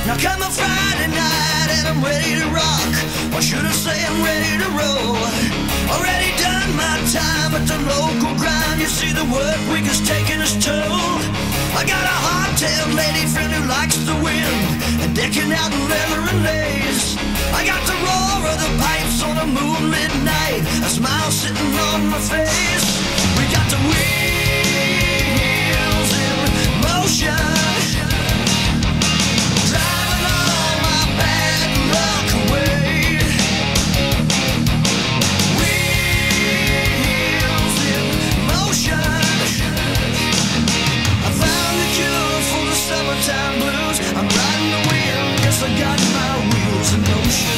Now come a Friday night and I'm ready to rock, or should I say I'm ready to roll. Already done my time at the local grind. You see the work week is taking its toll. I got a hard-tailed lady friend who likes the wind and decking out in leather and lace. I got the roar of the pipes on a moonlit night, a smile sitting on my face. We got the wheels in motion, driving all my bad luck away. Wheels in motion, I found the cure for the summertime blues. I'm riding the wind, yes I got my wheels in motion.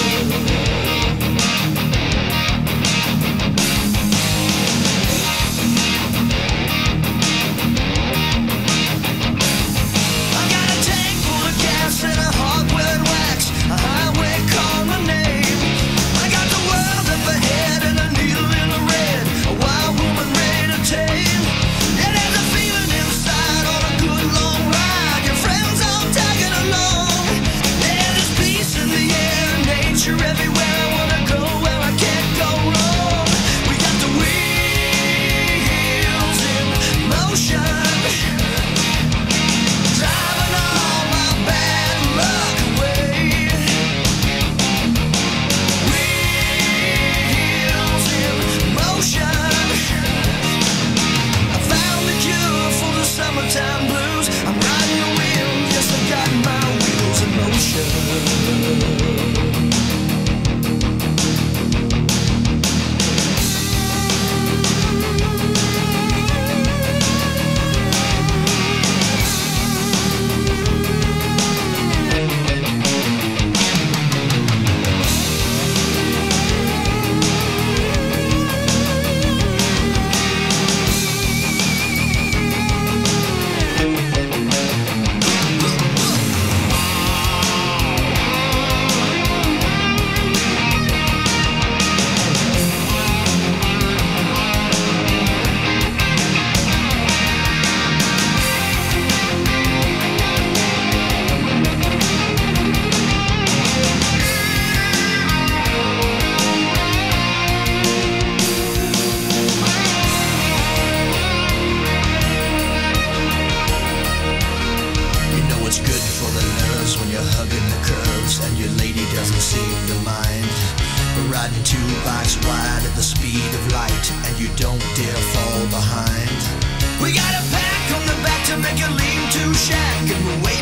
Summertime blues, I'm riding the wind, yes I got my wheels in motion. And your lady doesn't seem to mind. We're riding 2 bikes wide at the speed of light, and you don't dare fall behind. We got a pack on the back to make a lean-to shack, and we're way